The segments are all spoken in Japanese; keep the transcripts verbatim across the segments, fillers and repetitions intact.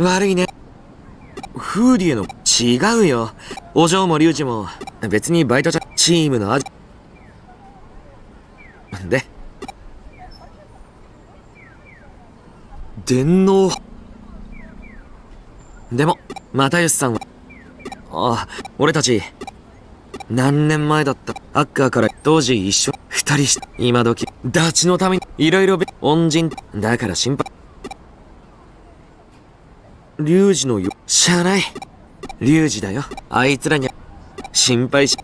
悪いね。フーディエの違うよ。お嬢もリュウジも別にバイトじゃチームの味で電脳でも又吉さんはああ俺たち何年前だったアッカーから当時一緒二人して今時ダチのためにいろいろ恩人だから心配リュウジのよしゃあないリュウジだよあいつらに心配し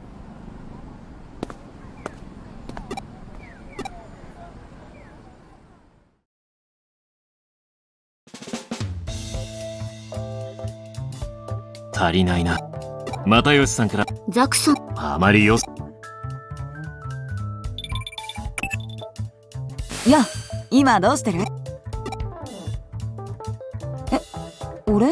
足りないな。又吉さんからザクさんあまりよや今どうしてる？え俺？ん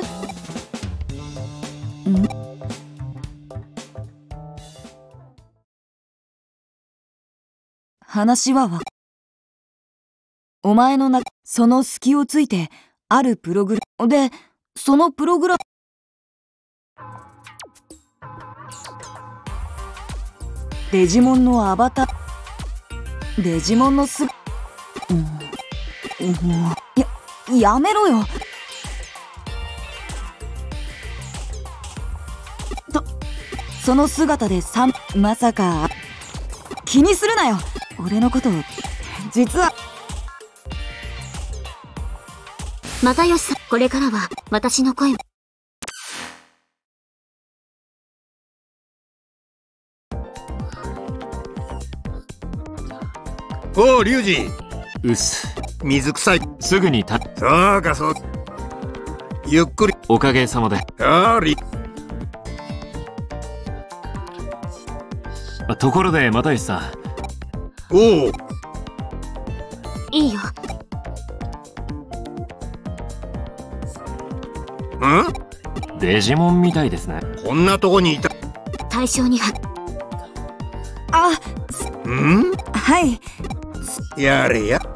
話はわお前の中その隙をついてあるプログラムでそのプログラムデジモンのアバターデジモンのすうん、うん、ややめろよとその姿でさんまさか気にするなよ俺のこと実は又吉さんこれからは私の声をおうリュウジうっす水臭いすぐにたそうかそうゆっくりおかげさまでありところで又吉さんおういいよんデジモンみたいですねこんなとこにいた対象にはあんはいやれや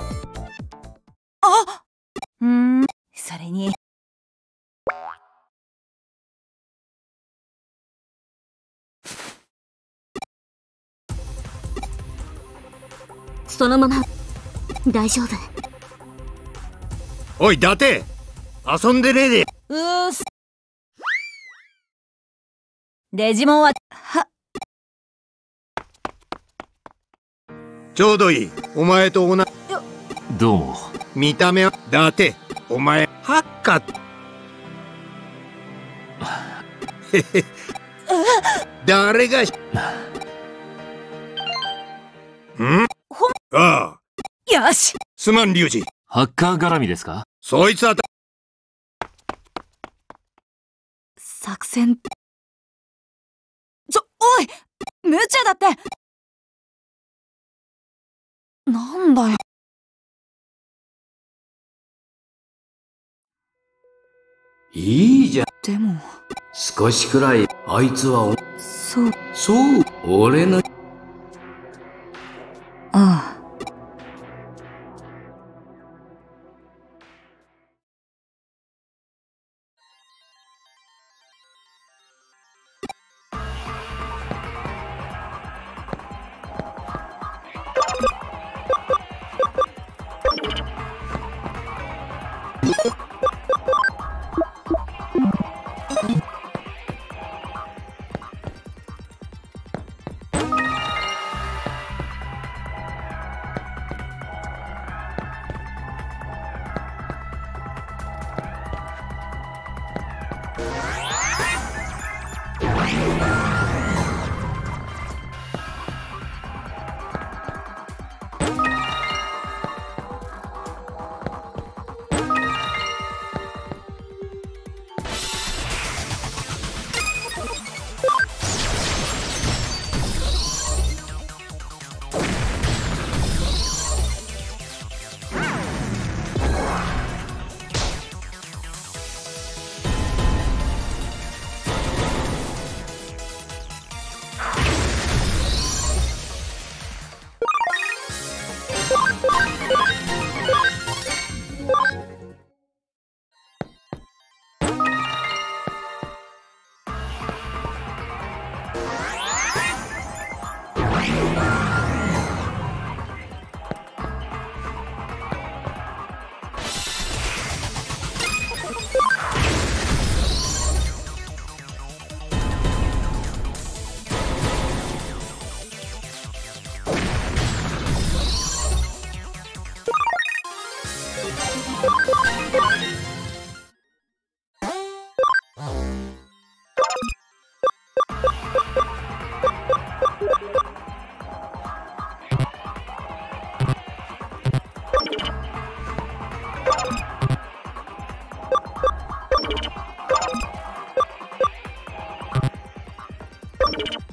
あうんそれにそのまま大丈夫おい伊達遊んでねえでうーすデジモンははちょうどいいお前と同じどうも見た目は伊達お前ハッカーへへ誰がしんああよしすまんリュウジハッカー絡みですかそいつあた作戦ちょおい無茶だってなんだよいいじゃんでも少しくらいあいつはおそうそう俺のああ you